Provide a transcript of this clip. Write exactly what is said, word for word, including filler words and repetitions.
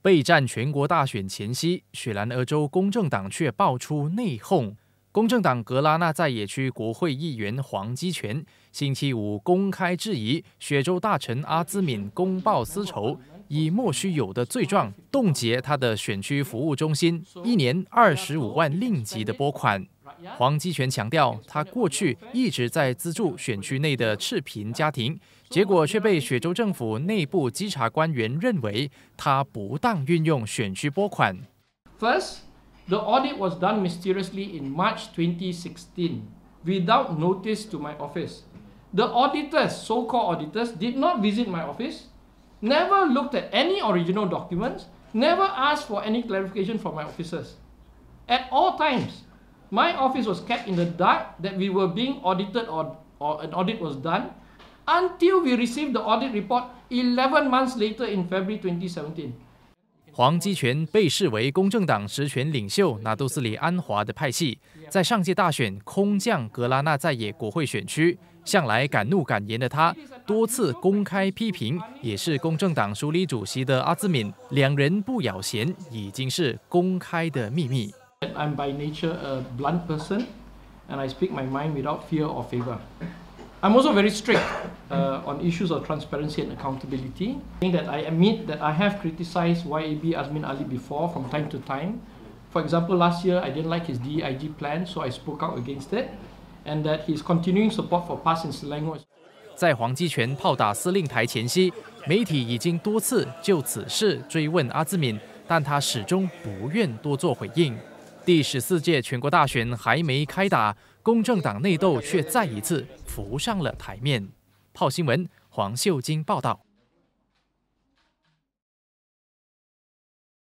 备战全国大选前夕，雪兰莪州公正党却爆出内讧。公正党格拉纳在野区国会议员黄基全星期五公开质疑雪州大臣阿兹敏公报私仇，以莫须有的罪状冻结他的选区服务中心一年二十五万令吉的拨款。黄基全强调，他过去一直在资助选区内的赤贫家庭，结果却被雪州政府内部稽查官员认为他不当运用选区拨款。 First, the audit was done mysteriously in March twenty sixteen without notice to my office. The auditors, so-called auditors, did not visit my office, never looked at any original documents, never asked for any clarification from my officers. At all times, my office was kept in the dark that we were being audited or, or an audit was done until we received the audit report eleven months later in February twenty seventeen. 黄基全被视为公正党实权领袖拿督斯里安华的派系，在上届大选空降格拉纳在野国会选区，向来敢怒敢言的他，多次公开批评也是公正党署理主席的阿兹敏，两人不咬弦已经是公开的秘密。 I'm by nature a blunt person, and I speak my mind without fear or favor. I'm also very strict uh, on issues of transparency and accountability. I think that I admit that I have criticized Y A B Azmin Ali before from time to time. For example, last year I didn't like his D I G plan, so I spoke out against it, and that his continuing support for PAS in Selangor. 在黄基全炮打司令台前夕，媒体已经多次就此事追问阿兹敏，但他始终不愿多做回应。第十四届全国大选还没开打，公正党内斗却再一次浮上了台面。炮新闻，黄秀晶报道。